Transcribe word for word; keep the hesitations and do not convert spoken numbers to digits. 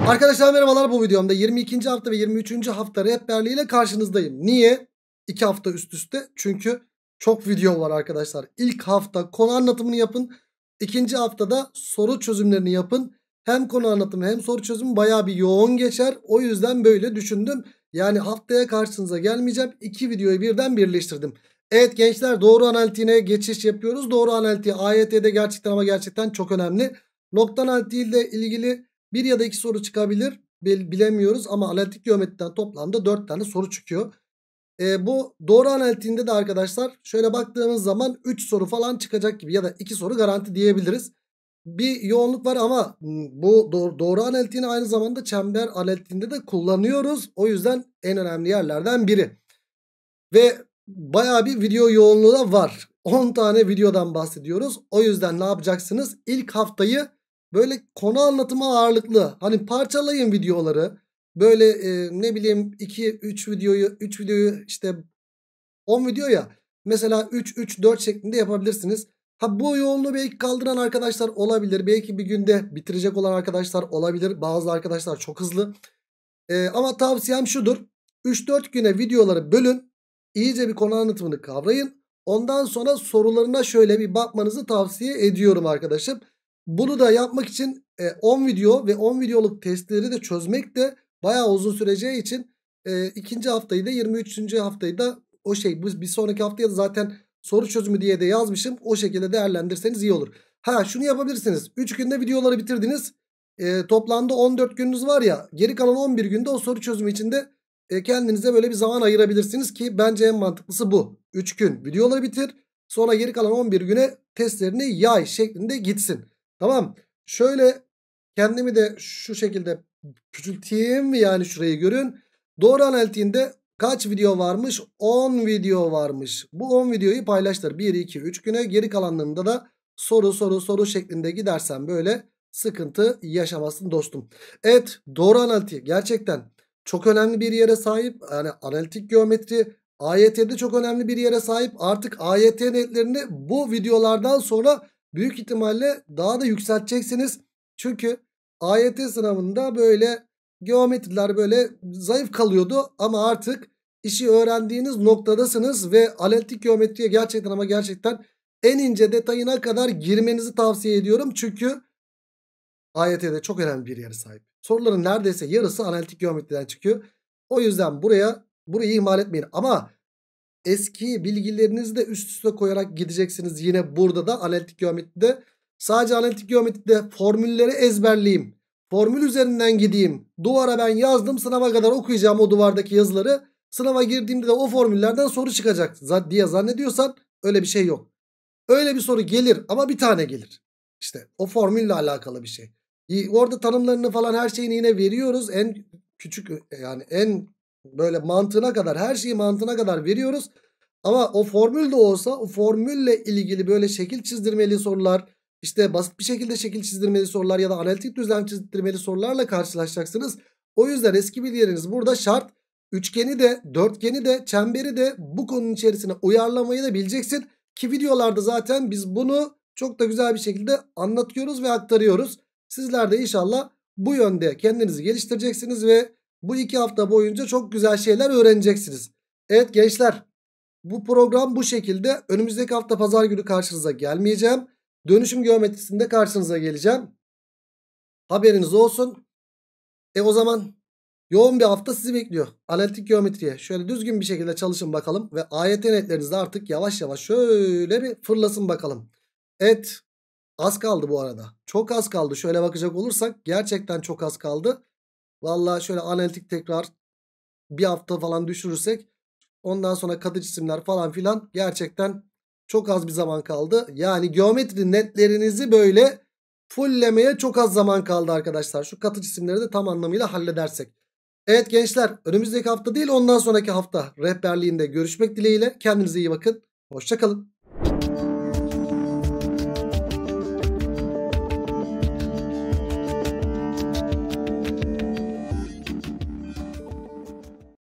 Arkadaşlar merhabalar, bu videomda yirmi ikinci hafta ve yirmi üçüncü hafta rehberliğiyle karşınızdayım. Niye? iki hafta üst üste, çünkü çok video var arkadaşlar. İlk hafta konu anlatımını yapın. İkinci haftada soru çözümlerini yapın. Hem konu anlatımı hem soru çözümü bayağı bir yoğun geçer. O yüzden böyle düşündüm. Yani haftaya karşınıza gelmeyeceğim. İki videoyu birden birleştirdim. Evet gençler, doğru analitiğine geçiş yapıyoruz. Doğru analitiği A Y T'de gerçekten ama gerçekten çok önemli. Nokta analitiği ile ilgili bir ya da iki soru çıkabilir, bilemiyoruz ama analitik geometriden toplamda dört tane soru çıkıyor. E, bu doğru analitiğinde de arkadaşlar şöyle baktığımız zaman üç soru falan çıkacak gibi, ya da iki soru garanti diyebiliriz. Bir yoğunluk var ama bu doğru, doğru analitiğini aynı zamanda çember analitiğinde de kullanıyoruz. O yüzden en önemli yerlerden biri. Ve bayağı bir video yoğunluğu da var. on tane videodan bahsediyoruz. O yüzden ne yapacaksınız? İlk haftayı böyle konu anlatımı ağırlıklı, hani parçalayın videoları. Böyle e, ne bileyim iki üç videoyu üç videoyu işte on video ya. Mesela üç üç dört şeklinde yapabilirsiniz. Ha, bu yoğunluğu belki kaldıran arkadaşlar olabilir. Belki bir günde bitirecek olan arkadaşlar olabilir. Bazı arkadaşlar çok hızlı. E, ama tavsiyem şudur. üç dört güne videoları bölün. İyice bir konu anlatımını kavrayın. Ondan sonra sorularına şöyle bir bakmanızı tavsiye ediyorum arkadaşım. Bunu da yapmak için on video ve on videoluk testleri de çözmek de bayağı uzun süreceği için e, ikinci haftayı da yirmi üçüncü haftayı da o şey bu bir sonraki haftaya da zaten soru çözümü diye de yazmışım. O şekilde değerlendirseniz iyi olur. Ha, şunu yapabilirsiniz. üç günde videoları bitirdiniz. E, toplamda on dört gününüz var ya, geri kalan on bir günde o soru çözümü içinde e, kendinize böyle bir zaman ayırabilirsiniz ki bence en mantıklısı bu. üç gün videoları bitir, sonra geri kalan on bir güne testlerini yay şeklinde gitsin. Tamam, şöyle kendimi de şu şekilde küçülteyim, yani şurayı görün. Doğru analitiğinde kaç video varmış? on video varmış. Bu on videoyu paylaştır bir iki üç güne, geri kalanlarında da soru soru soru şeklinde gidersen böyle sıkıntı yaşamazsın dostum. Evet, doğru analitiği gerçekten çok önemli bir yere sahip. Yani analitik geometri A Y T'de çok önemli bir yere sahip. Artık A Y T netlerini bu videolardan sonra büyük ihtimalle daha da yükselteceksiniz. Çünkü A Y T sınavında böyle geometriler böyle zayıf kalıyordu ama artık işi öğrendiğiniz noktadasınız ve analitik geometriye gerçekten ama gerçekten en ince detayına kadar girmenizi tavsiye ediyorum. Çünkü A Y T'de çok önemli bir yere sahip. Soruların neredeyse yarısı analitik geometriden çıkıyor. O yüzden buraya burayı ihmal etmeyin. Ama eski bilgilerinizi de üst üste koyarak gideceksiniz yine burada da analitik geometride. Sadece analitik geometride formülleri ezberleyeyim, formül üzerinden gideyim, duvara ben yazdım, sınava kadar okuyacağım o duvardaki yazıları, sınava girdiğimde de o formüllerden soru çıkacak diye zannediyorsan öyle bir şey yok. Öyle bir soru gelir ama bir tane gelir. İşte o formülle alakalı bir şey. Orada tanımlarını falan her şeyini yine veriyoruz. En küçük, yani en böyle mantığına kadar, her şeyi mantığına kadar veriyoruz. Ama o formül de olsa o formülle ilgili böyle şekil çizdirmeli sorular, işte basit bir şekilde şekil çizdirmeli sorular ya da analitik düzlem çizdirmeli sorularla karşılaşacaksınız. O yüzden eski bilgileriniz burada şart. Üçgeni de, dörtgeni de, çemberi de bu konunun içerisine uyarlamayı da bileceksin. Ki videolarda zaten biz bunu çok da güzel bir şekilde anlatıyoruz ve aktarıyoruz. Sizler de inşallah bu yönde kendinizi geliştireceksiniz ve bu iki hafta boyunca çok güzel şeyler öğreneceksiniz. Evet gençler, bu program bu şekilde. Önümüzdeki hafta pazar günü karşınıza gelmeyeceğim. Dönüşüm geometrisinde karşınıza geleceğim. Haberiniz olsun. E o zaman yoğun bir hafta sizi bekliyor. Analitik geometriye şöyle düzgün bir şekilde çalışın bakalım. Ve A Y T netleriniz de artık yavaş yavaş şöyle bir fırlasın bakalım. Evet, az kaldı bu arada. Çok az kaldı. Şöyle bakacak olursak gerçekten çok az kaldı. Vallahi şöyle analitik tekrar bir hafta falan düşürürsek, ondan sonra katı cisimler falan filan, gerçekten çok az bir zaman kaldı. Yani geometri netlerinizi böyle fulllemeye çok az zaman kaldı arkadaşlar. Şu katı cisimleri de tam anlamıyla halledersek. Evet gençler, önümüzdeki hafta değil ondan sonraki hafta rehberliğinde görüşmek dileğiyle. Kendinize iyi bakın. Hoşça kalın.